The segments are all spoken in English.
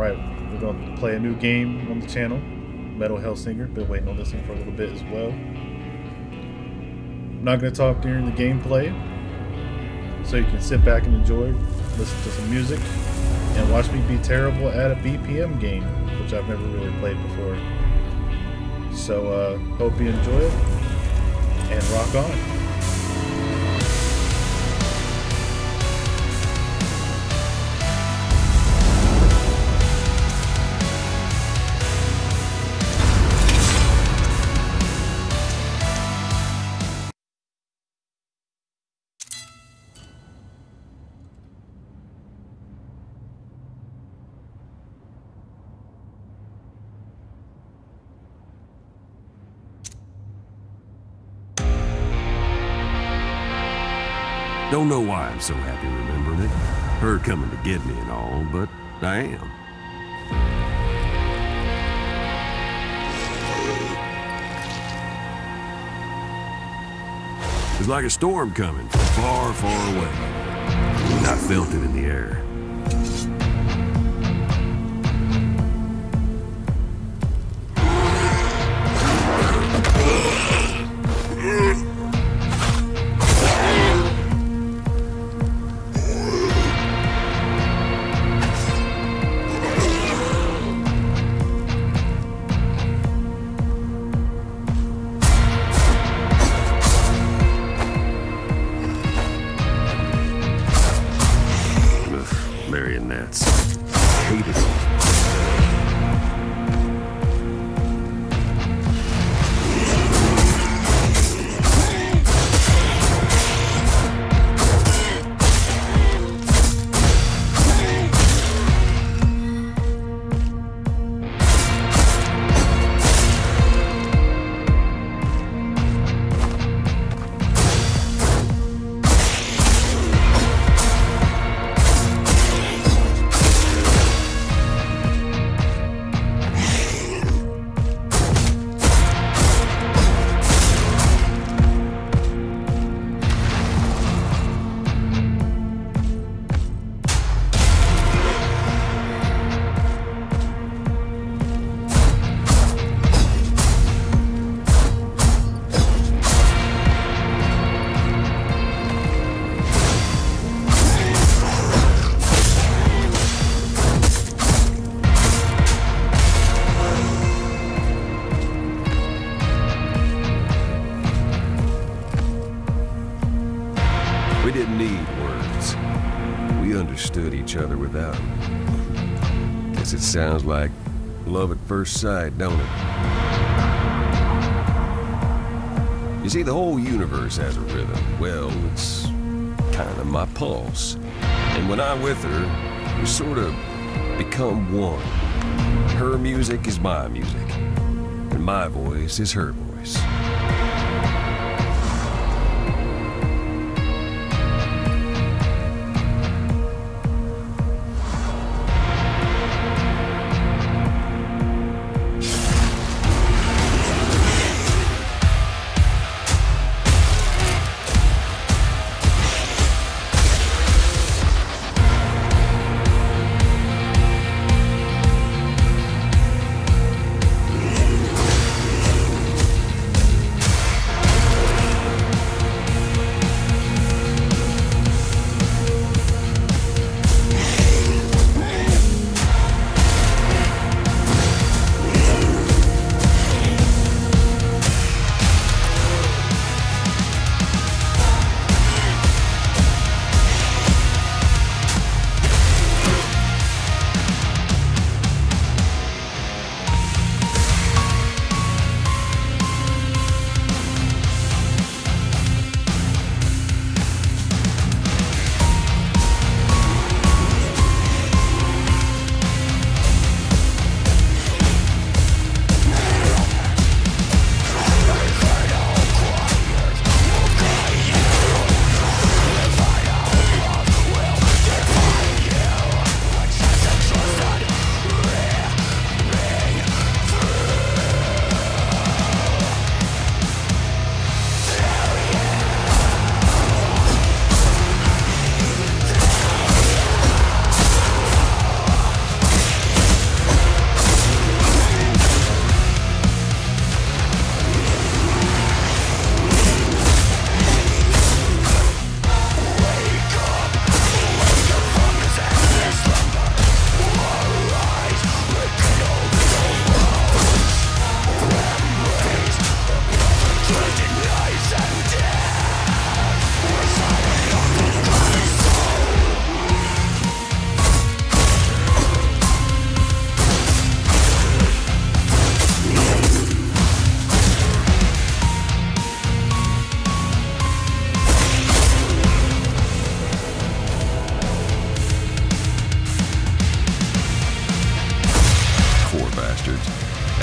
Alright, we're going to play a new game on the channel, Metal Hellsinger. Been waiting on this one for a little bit as well. I'm not going to talk during the gameplay, so you can sit back and enjoy, listen to some music, and watch me be terrible at a BPM game, which I've never really played before. So, hope you enjoy it, and rock on. Don't know why I'm so happy remembering it. Her coming to get me and all, but I am. It's like a storm coming from far, far away. I felt it in the air. Marionettes. Hated them. We didn't need words. We understood each other without them. Guess it sounds like love at first sight, don't it? You see, the whole universe has a rhythm. Well, it's kind of my pulse. And when I'm with her, we sort of become one. Her music is my music, and my voice is her voice.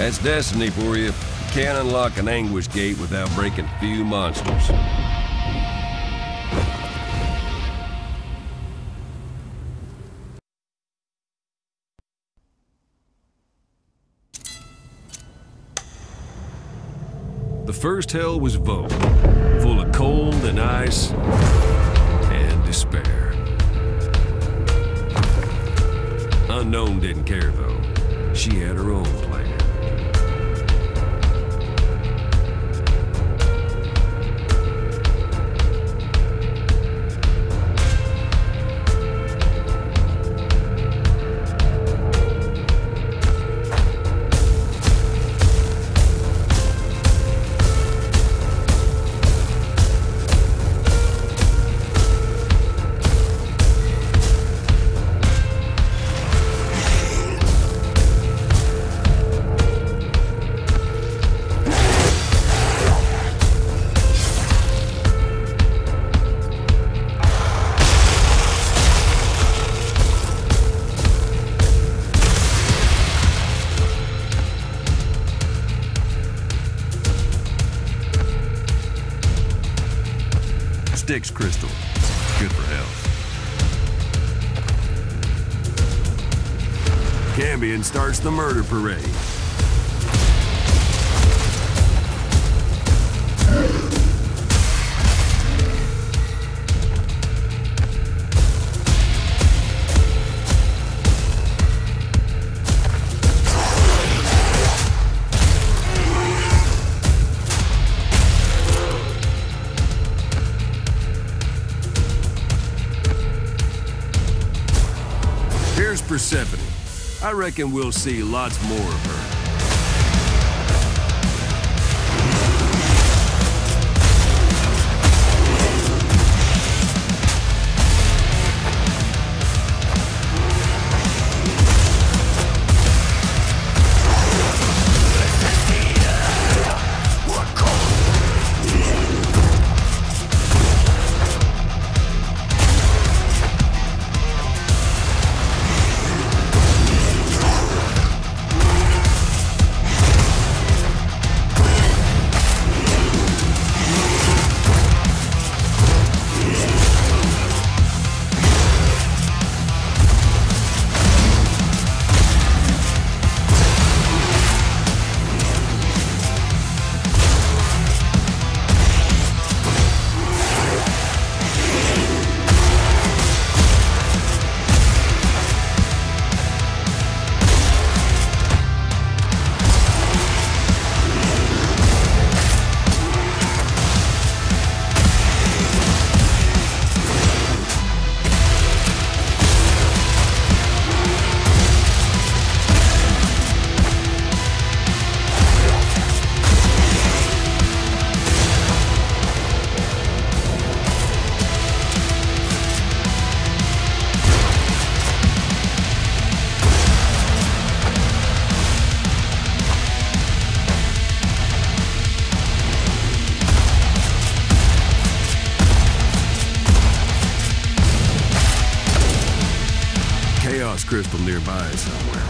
That's destiny for you. You can't unlock an anguish gate without breaking a few monsters. The first hell was Vogue, full of cold and ice and despair. Unknown didn't care, though. She had her own plan. Styx crystal. Good for health. Cambion starts the murder parade. Here's Persephone. I reckon we'll see lots more of her. Chaos crystal nearby somewhere.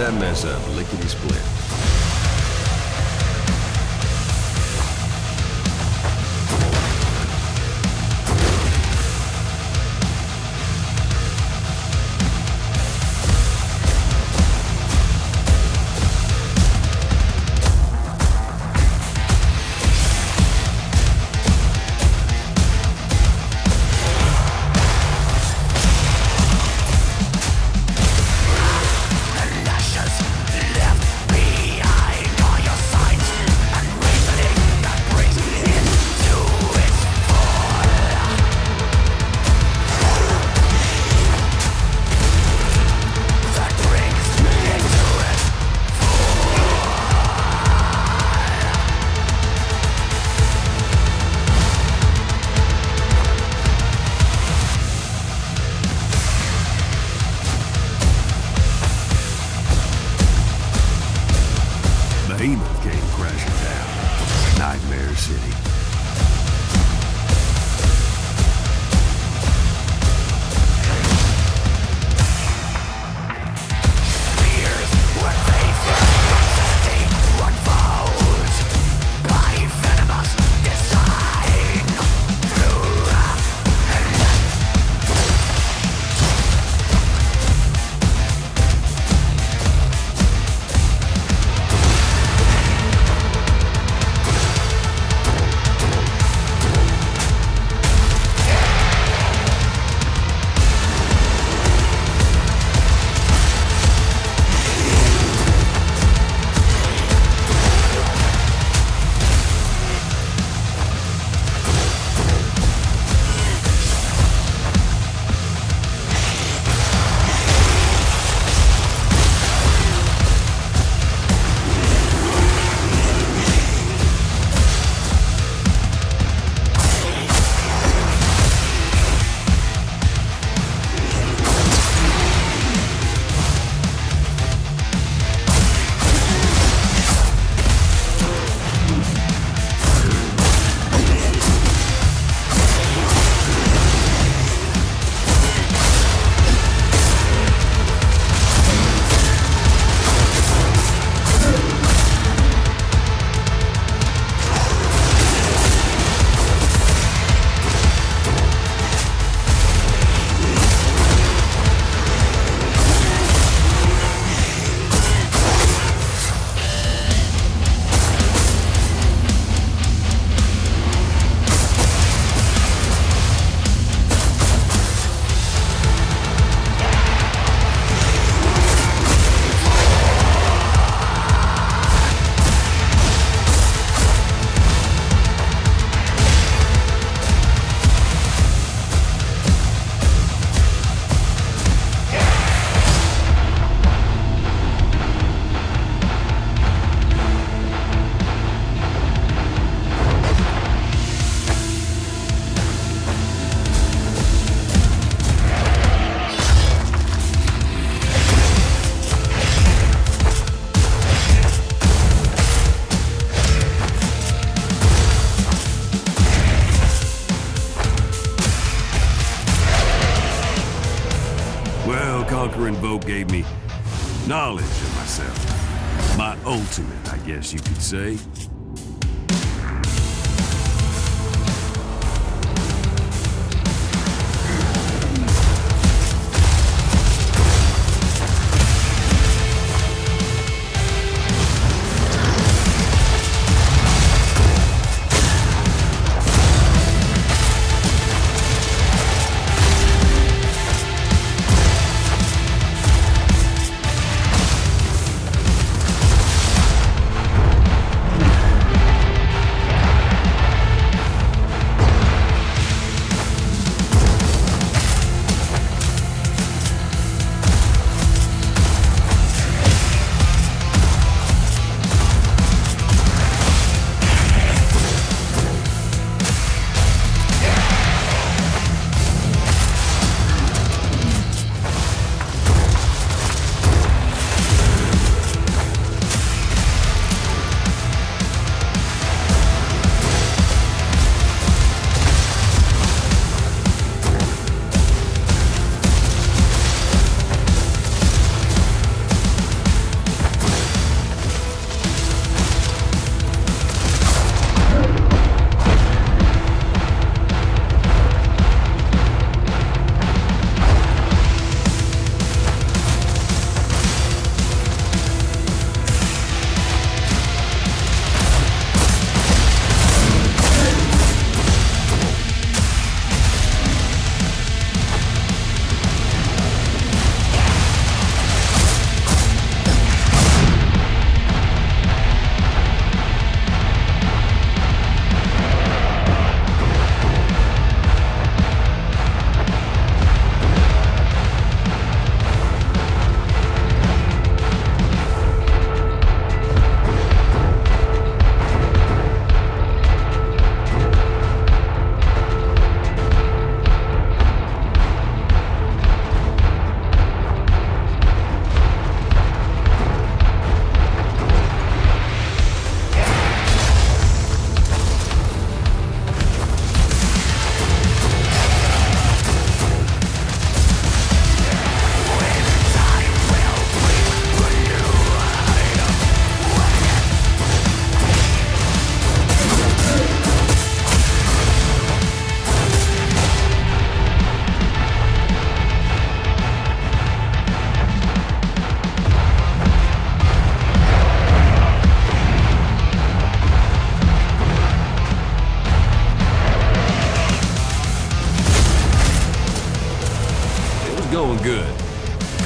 that mess up, lickety-split. Behemoth came crashing down. Nightmare City. Conquer and Vote gave me knowledge of myself. My ultimate, I guess you could say.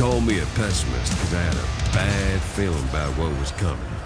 called me a pessimist because I had a bad feeling about what was coming.